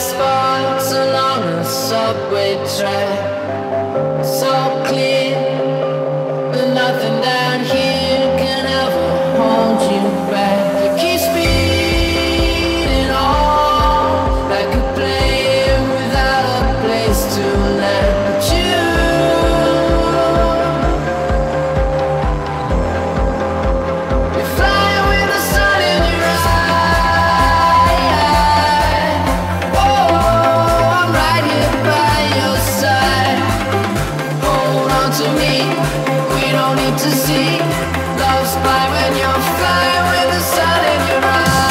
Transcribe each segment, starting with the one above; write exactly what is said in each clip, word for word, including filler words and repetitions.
spots along the subway track, so clear, but nothing down here can ever hold you back. You keep speeding on like a plane without a place to land. But you, you're flying with the sun in your eye. Oh, I'm right here by your side. Hold on to me, we don't need to see. Love's blind when you're flying with the sun in your eye.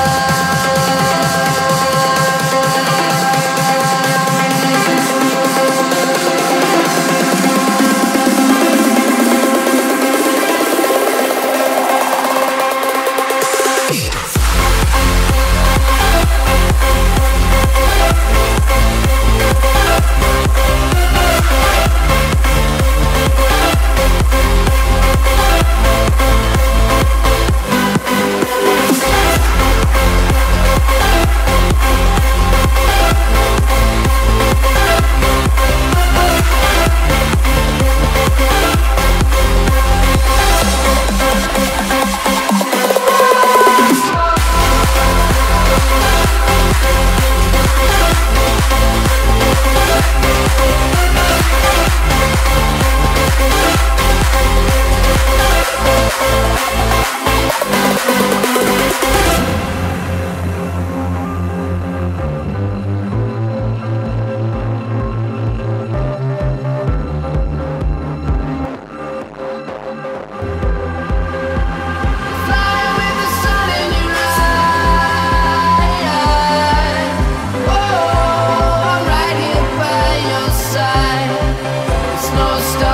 Flying with the sun in your eye. Oh, I'm right here by your side. There's no stop.